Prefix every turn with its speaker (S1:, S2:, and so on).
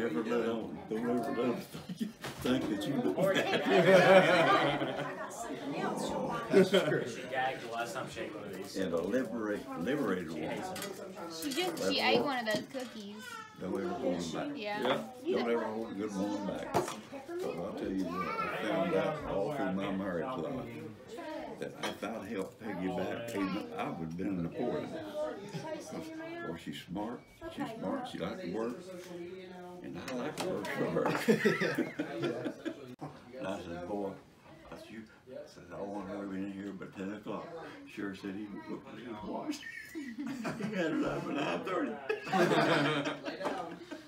S1: ever let on. Don't ever let them think that you know that.
S2: That's true. She gagged the last time she ate one of these.
S1: And a liberator one.
S3: She ate one of those cookies.
S1: Don't ever hold them back.
S3: Yeah.
S1: Don't ever hold a good woman back. Because I'll tell you what, I found out all through my marriage life that if I'd helped Peggy back, I would have been in the port. Well, she's smart, she likes to work, and I like to work for her. And I said, boy, that's you. I said, I want her in here by 10 o'clock. Sure said he looked at his watch. He had it up at 9:30.